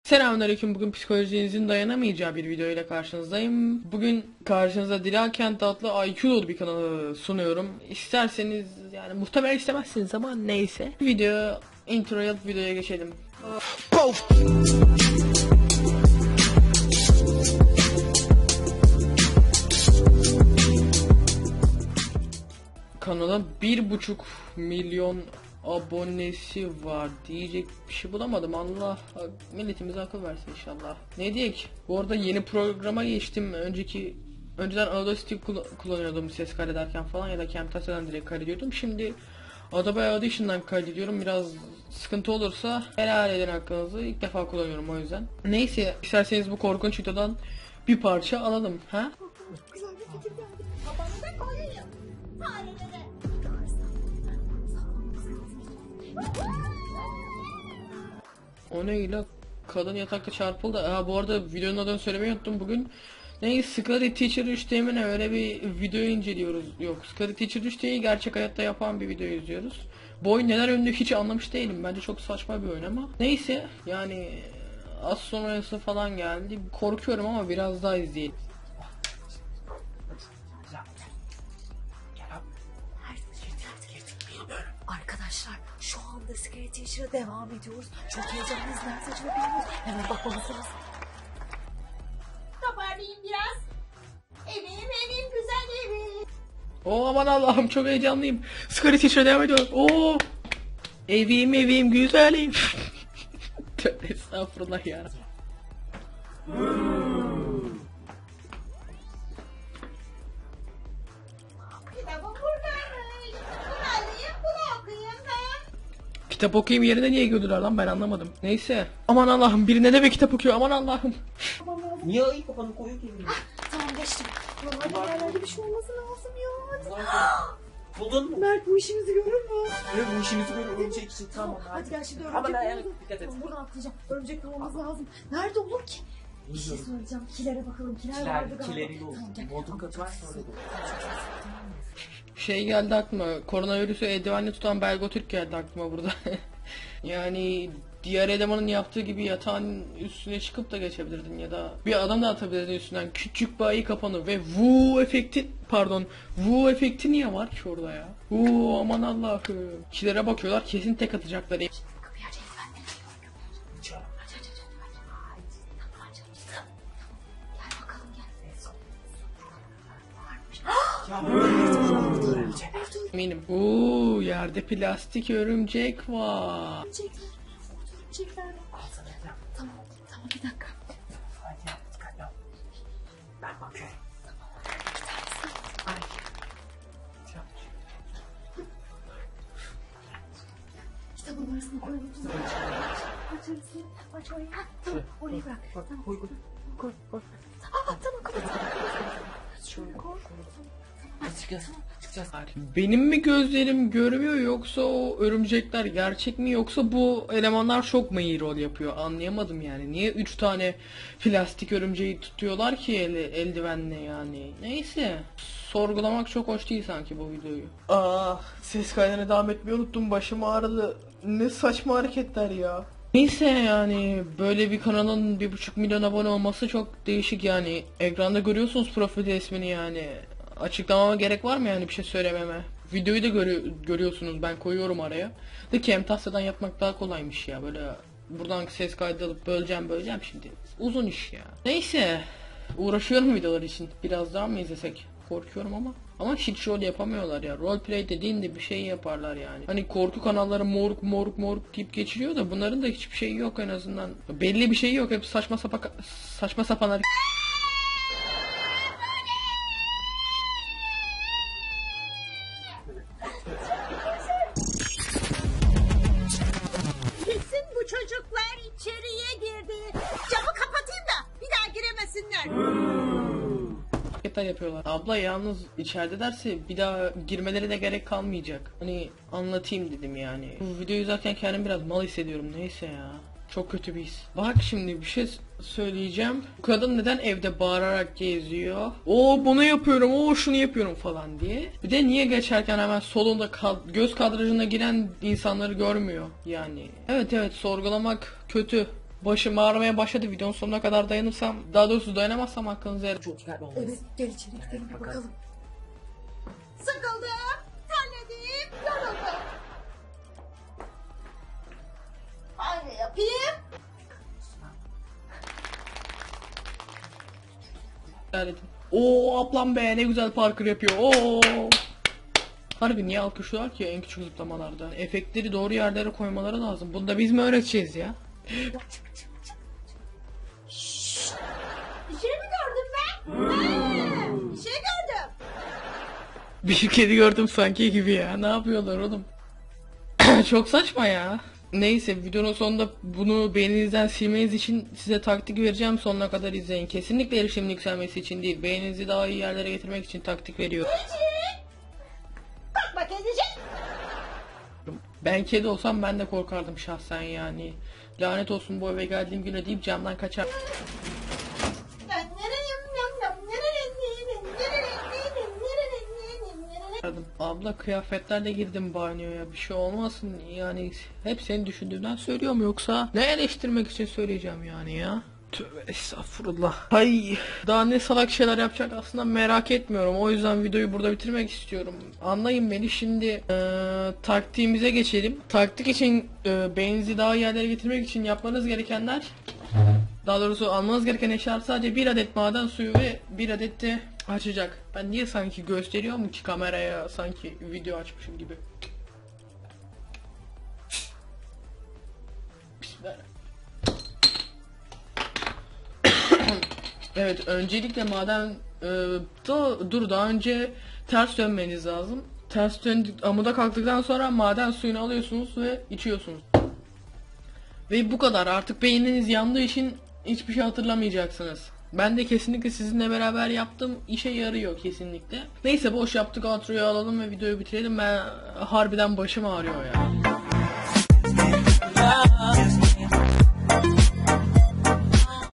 Selamünaleyküm. Bugün psikolojinizin dayanamayacağı bir video ile karşınızdayım. Bugün karşınıza Dilaken adlı IQ dolu bir kanalı sunuyorum. İsterseniz, yani muhtemelen istemezsiniz ama neyse. Intro'ya videoya geçelim. Kanala 1,5 milyon abonesi var diyecek bir şey bulamadım. Allah milletimize akıl versin inşallah. Ne diyek? Bu arada yeni programa geçtim. Önceden Audacity kullanıyordum ses kaydederken falan ya da Camtasia'dan direkt kaydediyordum. Şimdi Adobe Audition'dan kaydediyorum. Biraz sıkıntı olursa helal edin hakkınızı. İlk defa kullanıyorum o yüzden. Neyse, isterseniz bu korkunç videodan bir parça alalım. Ha? Güzel bir fikir geldi. Babamıza koyayım. Farelere. O neyle? Kadın yatakta çarpıldı. Bu arada videonun adını söylemeyi unuttum bugün. Scary Teacher 3D mi ne, öyle bir video inceliyoruz. Yok, Scary Teacher 3D'yi gerçek hayatta yapan bir video izliyoruz. Bu oyun neler ünlü hiç anlamış değilim. Bence çok saçma bir oyun ama. Neyse, yani az sonrası falan geldi. Korkuyorum ama biraz daha izleyelim. Arkadaşlar şu anda Scary Teacher'a devam ediyoruz. Çok heyecanlıyız. Nerede acaba bilmiyoruz. Hemen bakmamız lazım. Toparlayayım biraz. Evim güzel evim. Aman Allah'ım, çok heyecanlıyım. Scary Teacher'a devam ediyor. Evim güzel ev. Tövbe estağfurullah ya. Kitabım buradaymış. Bunu alayım, bunu okuyayım ben. Kitap okuyayım yerine niye gördüler lan, ben anlamadım. Neyse. Aman Allah'ım, biri ne kitap okuyor, aman Allah'ım. Niye ayıp kafanı koyuyor ki? Tamam geçtim. Normalde yerlerde bir şey olması lazım ya. Buldun mu? Mert bu işimizi görür mü? Evet, bu işimizi böyle örümcek için tamam. Hadi gel şimdi Ama örümcek ben bulalım. dikkat et. Tamam, buradan atlayacağım. Örümcek bulmamız lazım. Nerede olur ki? Bir şey söyleyeceğim. Kilere bakalım. Kiler vardı galiba. Kileri yol. Tamam, gel. Bodrum katı var sonra. Şey geldi aklıma, koronavirüsü eldivenle tutan Belgo Türk geldi aklıma burada. Yani diğer elemanın yaptığı gibi yatağın üstüne çıkıp da geçebilirdin ya da bir adam da atabilirdin üstünden, küçük bayi kapanır ve vu efekti niye var ki orada ya? Aman Allah'ım. Kilere bakıyorlar, kesin tek atacaklar. Kapıyı aç eldivenle. Aç. Tamam, açalım. Gel bakalım gel. Varmış. Eminim. Yerde plastik örümcek var. Örümcekler. Tamam bir dakika. Hadi yap, dikkatli ol. Ben bakıyorum. Kitabın arasına koyalım. Aç arasını. Aç orayı. Tamam, orayı bırak. Tamam. Koy. Tamam, kapat. Şöyle koy. Hadi çıkacağız. Benim mi gözlerim görmüyor, yoksa o örümcekler gerçek mi, yoksa bu elemanlar çok mu iyi rol yapıyor, anlayamadım yani. Niye 3 tane plastik örümceği tutuyorlar ki eldivenle yani. Neyse, sorgulamak çok hoş değil sanki bu videoyu. Ses kaydına devam etmeyi unuttum, başım ağrıdı. Ne saçma hareketler ya. Neyse, yani böyle bir kanalın 1,5 milyon abone olması çok değişik yani. Ekranda görüyorsunuz profil resmini yani. Açıklamama gerek var mı yani, bir şey söylememe? Videoyu da görüyorsunuz, ben koyuyorum araya. De Camtasia'dan yapmak daha kolaymış ya, böyle buradan ses kaydı alıp böleceğim şimdi. Uzun iş ya. Neyse, uğraşıyorum videolar için. Biraz daha mı izlesek? Korkuyorum ama hiç rol yapamıyorlar ya. Roleplay dediğinde bir şey yaparlar yani. Hani korku kanalları moruk deyip geçiriyor da bunların da hiçbir şeyi yok en azından. Belli bir şey yok. Hep saçma sapan hareket. Kesin bu çocuklar içeriye girdi. Camı kapatayım da bir daha giremesinler. Hareketler yapıyorlar. Abla yalnız içeride derse bir daha girmeleri de gerek kalmayacak. Hani anlatayım dedim yani. Bu videoyu izlerken kendimi biraz mal hissediyorum, neyse ya. Çok kötü bir his. Bak şimdi bir şey söyleyeceğim. Bu kadın neden evde bağırarak geziyor? Bunu yapıyorum, şunu yapıyorum falan diye. Bir de niye geçerken hemen solunda göz kadrajına giren insanları görmüyor yani. Evet, sorgulamak kötü. başım ağrımaya başladı. Videonun sonuna kadar dayanırsam, daha doğrusu dayanamazsam hakkınızı helal. Çok dikkatli Evet olmalısın. gel içeri gidelim bir bakalım. Sıkıldım, terledim, yoruldum. Banyo yapayım. edin. Oo ablam be ne güzel parkur yapıyor. Oo. Harbi niye alkışlıyorlar ki en küçük zıplamalarda? Efektleri doğru yerlere koymaları lazım. Bunu da biz mi öğreteceğiz ya? Bir şey mi gördün be? Bir şey gördüm. Bir kedi gördüm sanki gibi ya. Ne yapıyorlar oğlum? Çok saçma ya. Neyse videonun sonunda bunu beyninizden silmeniz için size taktik vereceğim. Sonuna kadar izleyin. Kesinlikle erişimin yükselmesi için değil. Beyninizi daha iyi yerlere getirmek için taktik veriyor. Bak edecek. Ben kedi olsam ben de korkardım şahsen yani. Lanet olsun bu eve geldiğim güne deyip camdan kaçar. Abla kıyafetlerle girdim banyoya, bir şey olmasın yani, hep seni düşündüğümden söylüyorum yoksa ne eleştirmek için söyleyeceğim yani ya. Tövbe estağfurullah. Hay daha ne salak şeyler yapacak aslında merak etmiyorum, o yüzden videoyu burada bitirmek istiyorum. Anlayın beni şimdi. Taktiğimize geçelim. Taktik için beyninizi daha iyi yerlere getirmek için yapmanız gerekenler, daha doğrusu almanız gereken eşyalar sadece bir adet maden suyu ve bir adet de açacak. Ben niye sanki gösteriyorum ki kameraya, sanki video açmışım gibi. Bismillah. Evet, öncelikle maden daha önce ters dönmeniz lazım. Ters döndük, amuda kalktıktan sonra maden suyunu alıyorsunuz ve içiyorsunuz. Ve bu kadar. Artık beyniniz yandığı için hiçbir şey hatırlamayacaksınız. Ben de kesinlikle sizinle beraber yaptım. İşe yarıyor kesinlikle. Neyse boş yaptık, outro'yu alalım ve videoyu bitirelim. Ben harbiden başım ağrıyor ya.